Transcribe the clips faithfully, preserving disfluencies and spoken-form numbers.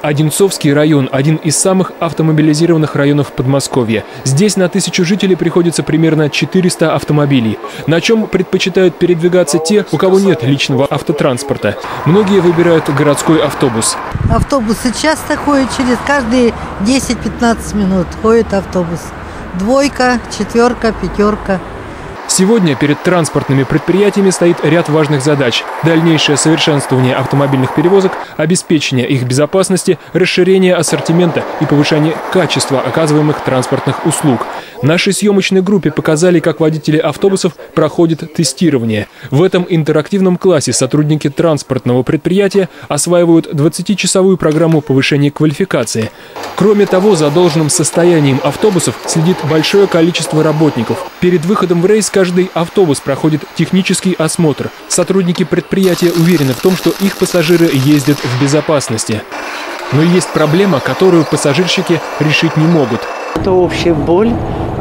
Одинцовский район – один из самых автомобилизированных районов Подмосковья. Здесь на тысячу жителей приходится примерно четыреста автомобилей. На чем предпочитают передвигаться те, у кого нет личного автотранспорта. Многие выбирают городской автобус. Автобусы часто ходят, через каждые десять-пятнадцать минут ходит автобус. Двойка, четверка, пятерка. Сегодня перед транспортными предприятиями стоит ряд важных задач. Дальнейшее совершенствование автомобильных перевозок, обеспечение их безопасности, расширение ассортимента и повышение качества оказываемых транспортных услуг. Нашей съемочной группе показали, как водители автобусов проходят тестирование. В этом интерактивном классе сотрудники транспортного предприятия осваивают двадцатичасовую программу повышения квалификации. Кроме того, за должным состоянием автобусов следит большое количество работников. Перед выходом в рейс каждый автобус проходит технический осмотр. Сотрудники предприятия уверены в том, что их пассажиры ездят в безопасности. Но есть проблема, которую пассажирщики решить не могут. Это общая боль.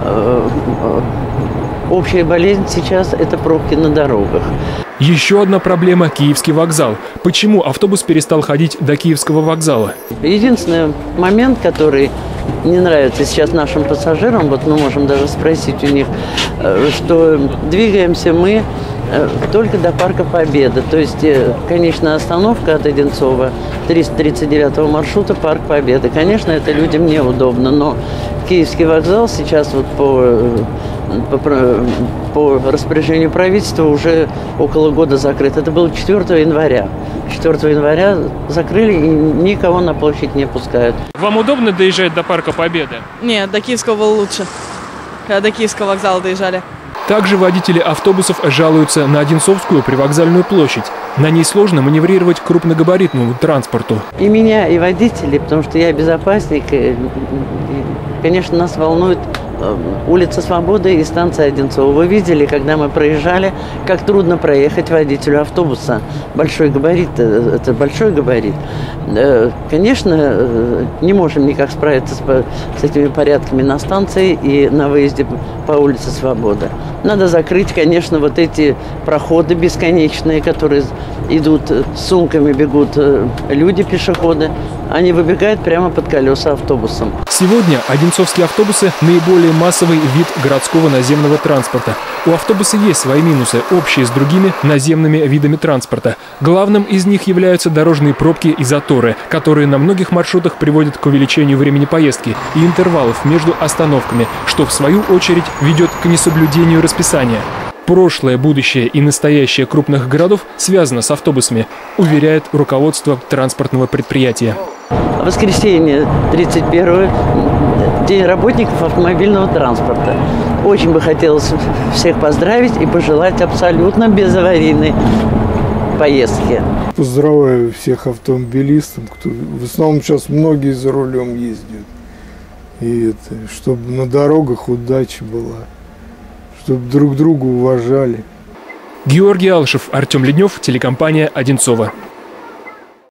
Общая болезнь сейчас – это пробки на дорогах. Еще одна проблема – Киевский вокзал. Почему автобус перестал ходить до Киевского вокзала? Единственный момент, который не нравится сейчас нашим пассажирам, вот мы можем даже спросить у них, что двигаемся мы только до Парка Победы. То есть конечная остановка от Одинцова, триста тридцать девятого маршрута, Парк Победы. Конечно, это людям неудобно, но Киевский вокзал сейчас вот по, по, по распоряжению правительства уже около года закрыт. Это было четвёртого января. четвёртого января закрыли и никого на площадь не пускают. Вам удобно доезжать до Парка Победы? Нет, до Киевского было лучше. Когда до Киевского вокзала доезжали. Также водители автобусов жалуются на Одинцовскую привокзальную площадь. На ней сложно маневрировать крупногабаритному транспорту. И меня, и водителей, потому что я безопасник. И, конечно, нас волнует улица Свободы и станция Одинцова. Вы видели, когда мы проезжали, как трудно проехать водителю автобуса. Большой габарит, это большой габарит. Конечно, не можем никак справиться с, с этими порядками на станции и на выезде по улице Свободы. Надо закрыть, конечно, вот эти проходы бесконечные, которые идут с сумками, бегут люди, пешеходы. Они выбегают прямо под колеса автобусом. Сегодня одинцовские автобусы – наиболее массовый вид городского наземного транспорта. У автобуса есть свои минусы, общие с другими наземными видами транспорта. Главным из них являются дорожные пробки и заторы, которые на многих маршрутах приводят к увеличению времени поездки и интервалов между остановками, что в свою очередь ведет к несоблюдению расписания. Прошлое, будущее и настоящее крупных городов связано с автобусами, уверяет руководство транспортного предприятия. Воскресенье, тридцать первое, День работников автомобильного транспорта. Очень бы хотелось всех поздравить и пожелать абсолютно безаварийной поездки. Поздравляю всех автомобилистов, кто в основном сейчас многие за рулем ездят. И это, чтобы на дорогах удача была, чтобы друг друга уважали. Георгий Алшев, Артем Леднев, телекомпания «Одинцова».